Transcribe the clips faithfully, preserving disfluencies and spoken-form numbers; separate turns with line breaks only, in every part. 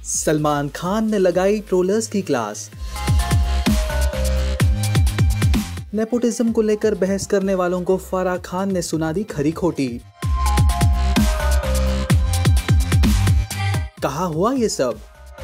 सलमान खान ने लगाई ट्रोलर्स की क्लास। नेपोटिज्म को लेकर बहस करने वालों को फराह खान ने सुना दी खरी खोटी। कहाँ हुआ ये सब?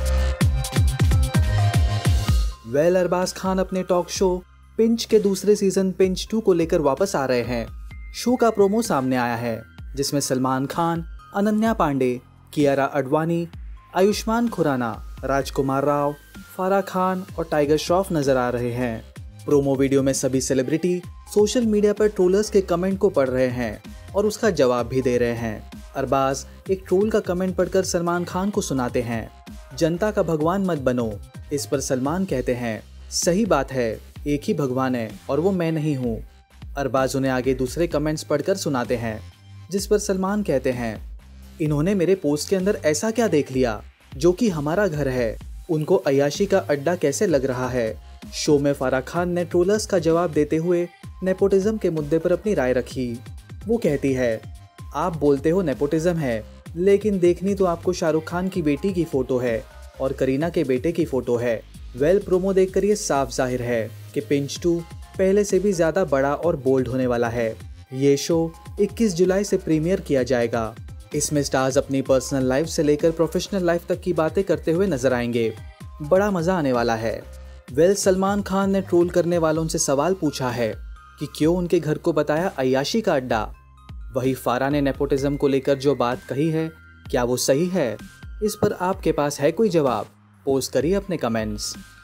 वेल अरबाज खान अपने टॉक शो पिंच के दूसरे सीजन पिंच टू को लेकर वापस आ रहे हैं। शो का प्रोमो सामने आया है जिसमें सलमान खान, अनन्या पांडे, कियारा अडवाणी, आयुष्मान खुराना, राजकुमार राव, फराह खान और टाइगर श्रॉफ नजर आ रहे हैं। प्रोमो वीडियो में सभी सेलिब्रिटी सोशल मीडिया पर ट्रोलर्स के कमेंट को पढ़ रहे हैं और उसका जवाब भी दे रहे हैं। अरबाज एक ट्रोल का कमेंट पढ़कर सलमान खान को सुनाते हैं, जनता का भगवान मत बनो। इस पर सलमान कहते हैं, सही बात है, एक ही भगवान है और वो मैं नहीं हूँ। अरबाज उन्हें आगे दूसरे कमेंट्स पढ़कर सुनाते हैं, जिस पर सलमान कहते हैं, इन्होंने मेरे पोस्ट के अंदर ऐसा क्या देख लिया जो कि हमारा घर है, उनको अय्याशी का अड्डा कैसे लग रहा है। शो में फराह खान ने ट्रोलर्स का जवाब देते हुए नेपोटिज्म के मुद्दे पर अपनी राय रखी। वो कहती है, आप बोलते हो नेपोटिज्म है, लेकिन देखनी तो आपको शाहरुख खान की बेटी की फोटो है और करीना के बेटे की फोटो है। वेल प्रोमो देखकर ये साफ जाहिर है कि पिंच टू पहले से भी ज्यादा बड़ा और बोल्ड होने वाला है। ये शो इक्कीस जुलाई से प्रीमियर किया जाएगा। इसमें स्टार्स अपनी पर्सनल लाइफ से लेकर प्रोफेशनल लाइफ तक की बातें करते हुए नजर आएंगे। बड़ा मजा आने वाला है। वेल सलमान खान ने ट्रोल करने वालों से सवाल पूछा है कि क्यों उनके घर को बताया अय्याशी का अड्डा। वही फराह ने नेपोटिज्म को लेकर जो बात कही है, क्या वो सही है? इस पर आपके पास है कोई जवाब? पोस्ट करिए अपने कमेंट्स।